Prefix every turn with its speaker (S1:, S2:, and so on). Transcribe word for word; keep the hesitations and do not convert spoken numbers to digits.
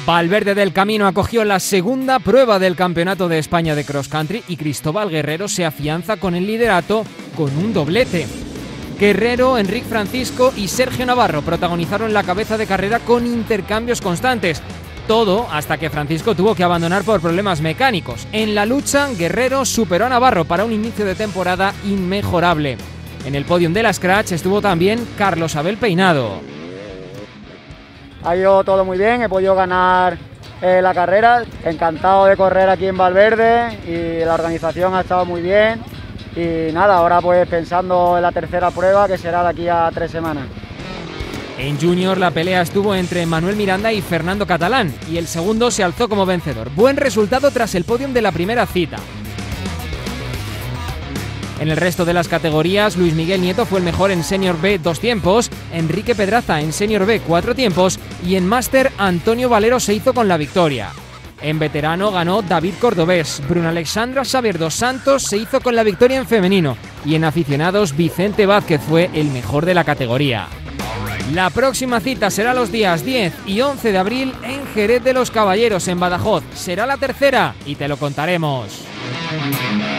S1: Valverde del Camino acogió la segunda prueba del Campeonato de España de Cross Country y Cristóbal Guerrero se afianza con el liderato con un doblete. Guerrero, Enric Francisco y Sergio Navarro protagonizaron la cabeza de carrera con intercambios constantes. Todo hasta que Francisco tuvo que abandonar por problemas mecánicos. En la lucha, Guerrero superó a Navarro para un inicio de temporada inmejorable. En el podium de la Scratch estuvo también Carlos Abel Peinado.
S2: Ha ido todo muy bien, he podido ganar eh, la carrera, encantado de correr aquí en Valverde y la organización ha estado muy bien y nada, ahora pues pensando en la tercera prueba que será de aquí a tres semanas.
S1: En Junior la pelea estuvo entre Manuel Miranda y Fernando Catalán y el segundo se alzó como vencedor. Buen resultado tras el podium de la primera cita. En el resto de las categorías, Luis Miguel Nieto fue el mejor en Senior B dos tiempos, Enrique Pedraza en Senior B cuatro tiempos y en Máster Antonio Valero se hizo con la victoria. En veterano ganó David Cordobés, Bruno Alexandra Xavier dos Santos se hizo con la victoria en femenino y en aficionados Vicente Vázquez fue el mejor de la categoría. La próxima cita será los días diez y once de abril en Jerez de los Caballeros en Badajoz. Será la tercera y te lo contaremos.